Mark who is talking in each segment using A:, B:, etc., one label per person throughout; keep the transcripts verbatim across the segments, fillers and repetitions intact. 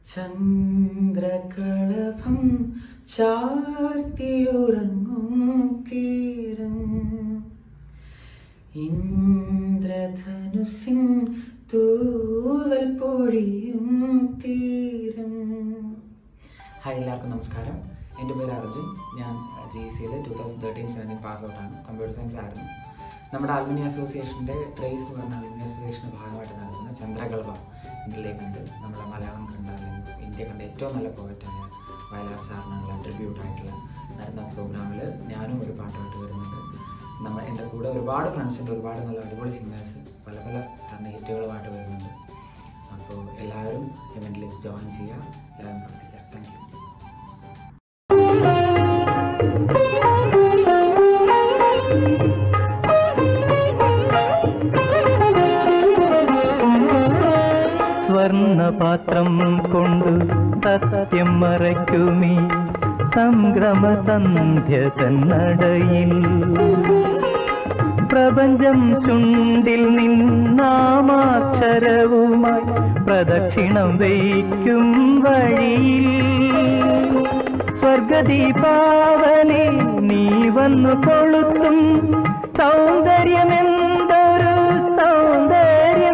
A: ചന്ദ്രകളഭം ചാർത്തിയുറങ്ങും തീരം ഇന്ദ്രധനുസിൻ തൂവൽ പൊഴിയും തീരം. ഹായ്, എല്ലാവർക്കും നമസ്കാരം. എൻ്റെ പേര് അർജുൻ. ഞാൻ ജി സിയിൽ two thousand thirteen seventeen pass ഔട്ടാണ്. കമ്പ്യൂട്ടർ സയൻസ് ആയിരുന്നു. നമ്മുടെ ആൽമിനി അസോസിയേഷൻ്റെ ട്രേസ് എന്ന് പറഞ്ഞ ആൽമിനി അസോസിയേഷൻ്റെ ഭാഗമായിട്ട് നടക്കുന്ന ചന്ദ്രകളഭം ഇന്ത്യയിലെ കണ്ട് നമ്മുടെ മലയാളം കണ്ട അല്ലെങ്കിൽ ഇന്ത്യ കണ്ട ഏറ്റവും നല്ല പോയറ്റായ വയലാർ സാറിനുള്ള ട്രിബ്യൂട്ടായിട്ടുള്ള നടന്ന പ്രോഗ്രാമിൽ ഞാനും ഒരു പാട്ടുമായിട്ട് വരുന്നുണ്ട്. നമ്മൾ എൻ്റെ കൂടെ ഒരുപാട് ഫ്രണ്ട്സുണ്ട്, ഒരുപാട് നല്ല അടിപൊളി സിംഗേഴ്സ് പല പല സാറിൻ്റെ ഹിറ്റുകളുമായിട്ട് വരുന്നുണ്ട്. അപ്പോൾ എല്ലാവരും ഇവൻറ്റിൽ ജോയിൻ ചെയ്യുക, എല്ലാവരും പ്രവർത്തിക്കുക. Thank you.
B: സ്വർണപാത്രം കൊണ്ടു സത്യം മറയ്ക്കുമീ സംഗ്രമ സന്ധ്യ തന്നടയിൽ പ്രപഞ്ചം ചുണ്ടിൽ നിന്നാമാക്ഷരവുമായി പ്രദക്ഷിണം വയ്ക്കും വഴിയിൽ സ്വർഗദീപാവലി നീ വന്നു കൊളുത്തും സൗന്ദര്യമെന്തൊരു സൗന്ദര്യം.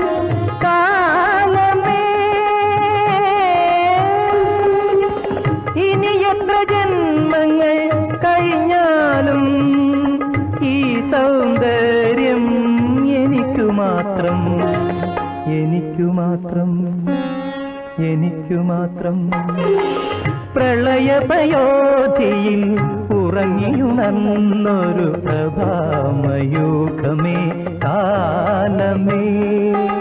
B: ഇനി എത്ര ജന്മങ്ങൾ കഴിഞ്ഞാലും ഈ സൗന്ദര്യം എനിക്കു മാത്രം, എനിക്കു മാത്രം, എനിക്കു മാത്രം. പ്രളയപയോധിയിൽ ഉറങ്ങിയുണർന്നൊരു പ്രഭാമയൂഖമേ കാലമേ.